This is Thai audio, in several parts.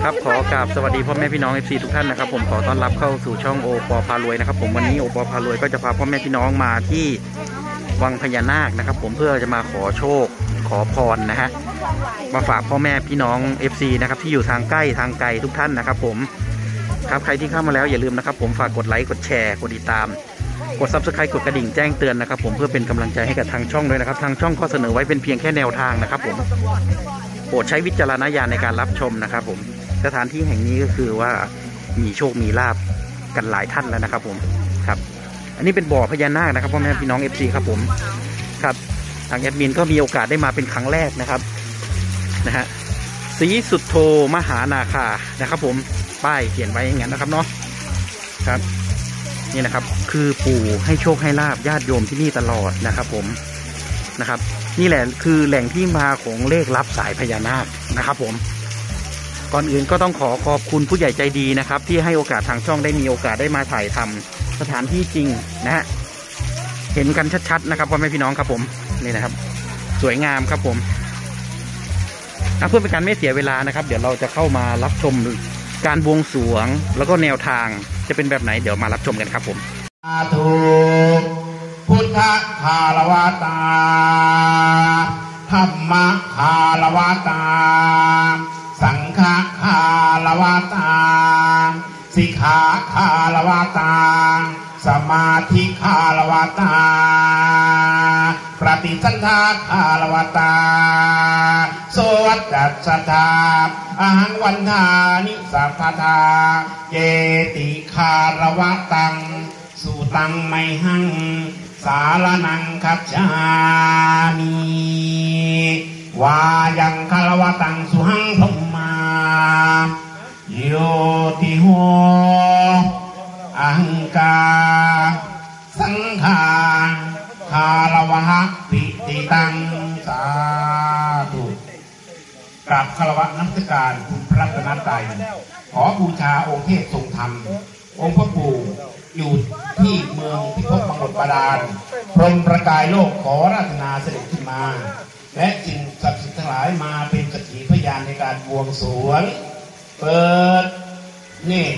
ครับขอกราบสวัสดีพ่อแม่พี่น้อง FC ทุกท่านนะครับผมขอต้อนรับเข้าสู่ช่องโอปอพารวยนะครับผมวันนี้โอปอพารวยก็จะพาพ่อแม่พี่น้องมาที่วังพญานาคนะครับผมเพื่อจะมาขอโชคขอพรนะฮะมาฝากพ่อแม่พี่น้อง FC นะครับที่อยู่ทางใกล้ทางไกลทุกท่านนะครับผมครับใครที่เข้ามาแล้วอย่าลืมนะครับผมฝากกดไลค์กดแชร์กดติดตามกด Subscribe กดกระดิ่งแจ้งเตือนนะครับผมเพื่อเป็นกำลังใจให้กับทางช่องด้วยนะครับทางช่องก็เสนอไว้เป็นเพียงแค่แนวทางนะครับผมโปรดใช้วิจารณญาณในการรับชมนะครับผมสถานที่แห่งนี้ก็คือว่ามีโชคมีลาภกันหลายท่านแล้วนะครับผมครับอันนี้เป็นบ่อพญานาคนะครับพ่อแม่พี่น้อง FC ครับผมครับทางแอดมินก็มีโอกาสได้มาเป็นครั้งแรกนะครับนะฮะศรีสุทโธมหานาคานะครับผมป้ายเขียนไว้อย่างนั้นนะครับเนาะครับนี่นะครับคือปู่ให้โชคให้ลาภญาติโยมที่นี่ตลอดนะครับผมนะครับนี่แหละคือแหล่งที่มาของเลขลับสายพญานาคนะครับผมก่อนอื่นก็ต้องขอบคุณผู้ใหญ่ใจดีนะครับที่ให้โอกาสทางช่องได้มีโอกาสได้มาถ่ายทำสถานที่จริงนะฮะเห็นกันชัดๆนะครับพ่อแม่พี่น้องครับผมนี่นะครับสวยงามครับผมเพื่อเป็นการไม่เสียเวลานะครับเดี๋ยวเราจะเข้ามารับชมการบวงสรวงแล้วก็แนวทางจะเป็นแบบไหนเดี๋ยวมารับชมกันครับผมถูกพุทธคารวตาธรรมคารวตาสังฆคารวตาสิกขาคารวตาสมาธิคารวตาปฏิสันทาคารวตาโสตัสสะธาอาหังวันทานิสัพพทาเยติคารวตังสุตังไมหังสารนังคัจฉามิวายังคารวตังสุหังพมมาโยติโหอังกาสังฆาคารวะปิติตังสาธุกราบคารวะนักการคุณพระรัตนตรัยขอบูชาองค์เทพทรงธรรมองค์พระปู่อยู่ที่เมืองพิภพมงคลบาดาลพรหมประกายโลกขอราชนาเสด็จขึ้นมาและสิ่งศักดิ์สิทธิ์ทั้งหลายมาเป็นสักขีพยานในการบวงสรวงเปิดนี่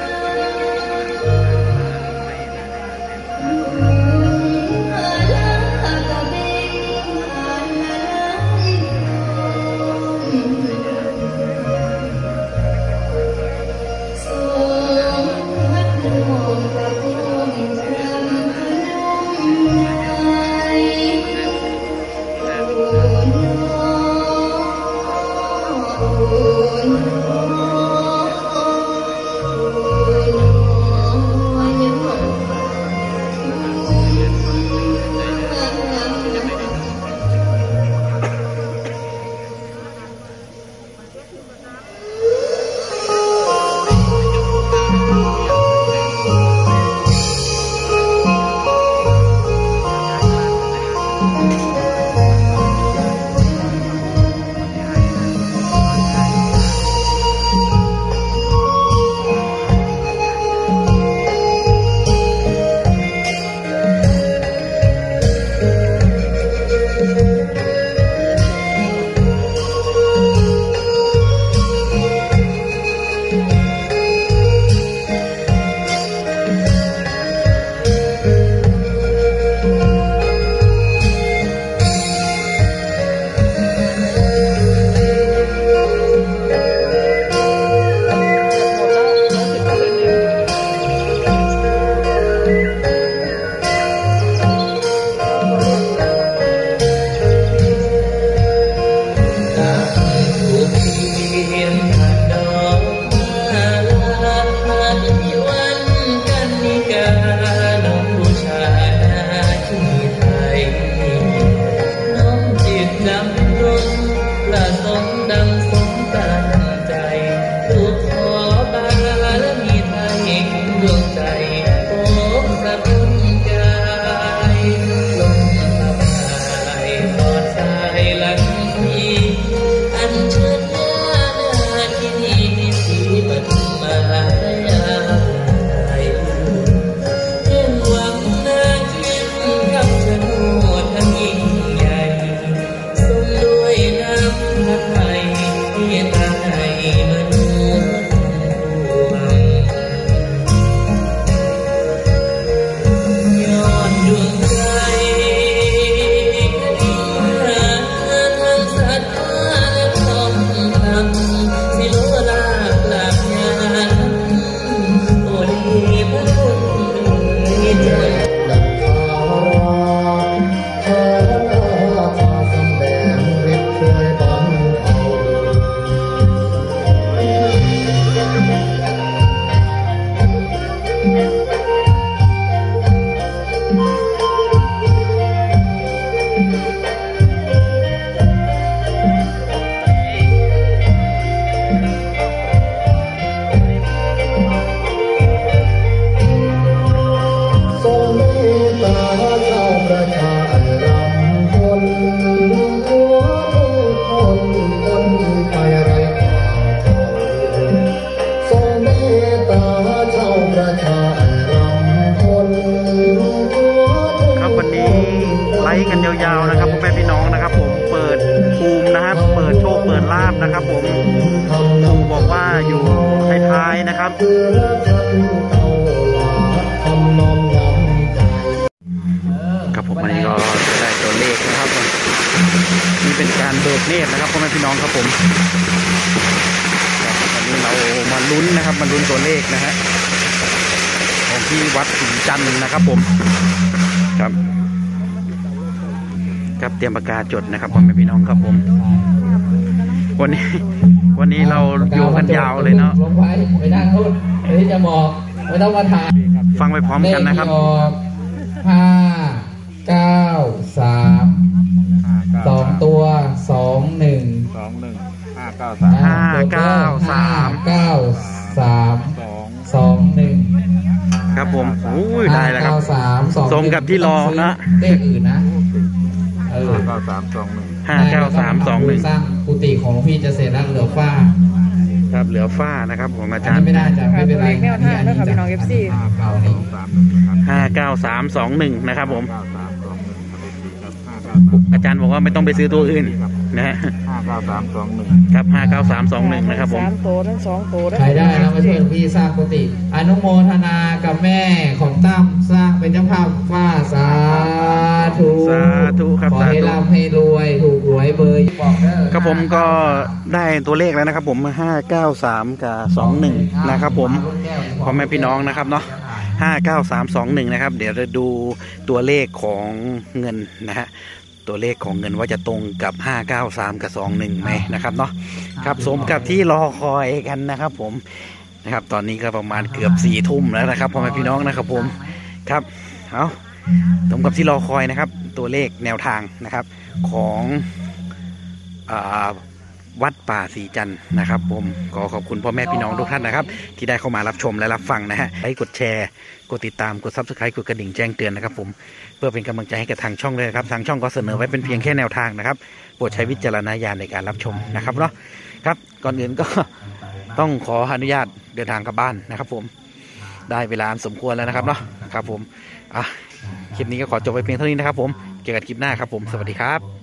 La ผมวันนี้ก็จะได้ตัวเลขนะครับนี่เป็นการเบิกเนตรนะครับพ่อแม่พี่น้องครับผมวันนี้เรามาลุ้นนะครับมาลุ้นตัวเลขนะฮะของที่วัดศรีจันทร์นะครับผมครับครับเตรียมปากกาจดนะครับพ่อแม่พี่น้องครับผมวันนี้เราอยู่กันยาวเลยเนาะลงไปไปด้านโน้นนี่จะบอกไม่ต้องมาถ่ายฟังไปพร้อมกันนะครับเลขที่ออก593 2 ตัว 21 21 ครับผมโอ้ยได้แล้วครับ 593 สมกับที่รอนะเลขอื่นนะ 59321 สร้างกุฏิของพี่จะเสร็จแล้วเหลือฝ้าครับเหลือฝ้านะครับผมอาจารอันย์นี้ไม่ได้จ้ะไม่เป็นไรแนวทางนะคะพี่น้อง FC เก่านี่ 59321นะครับผมอาจารย์บอกว่าไม่ต้องไปซื้อตัวอื่นนะฮะครับ59321นะครับผม 3 โตทั้ง 2 โตใครได้แล้วมาช่วยพี่สร้างกุฏิอนุโมทนากับแม่ของตั้มสร้างเป็นเจ้าภาพฝ้าสาธุสาธุครับขอสาให้ธุร่ำให้รวยถูกหวยเบอร์บอกเด้อครับผมก็ได้ตัวเลขแล้วนะครับผม593กับ21นะครับผมพ่อแม่พี่น้องนะครับเนาะ59321นะครับเดี๋ยวจะดูตัวเลขของเงินนะฮะตัวเลขของเงินว่าจะตรงกับ593กับ21ไหมนะครับเนาะครับสมกับที่รอคอยกันนะครับผมนะครับตอนนี้ก็ประมาณเกือบ4 ทุ่มแล้วนะครับพ่อแม่พี่น้องนะครับผมครับเอาสมกับที่รอคอยนะครับตัวเลขแนวทางนะครับของวัดป่าศรีจันทร์นะครับผมขอขอบคุณพ่อแม่พี่น้องทุกท่านนะครับที่ได้เข้ามารับชมและรับฟังนะฮะให้กดแชร์กดติดตามกด Subscribe กดกระดิ่งแจ้งเตือนนะครับผมเพื่อเป็นกำลังใจให้กับทางช่องเลยครับทางช่องก็เสนอไว้เป็นเพียงแค่แนวทางนะครับโปรดใช้วิจารณญาณในการรับชมนะครับเนาะครับก่อนอื่นก็ต้องขออนุญาตเดินทางกลับบ้านนะครับผมได้เวลาสมควรแล้วนะครับเนาะครับผมคลิปนี้ก็ขอจบไปเพียงเท่านี้นะครับผมเจอกันคลิปหน้าครับผมสวัสดีครับ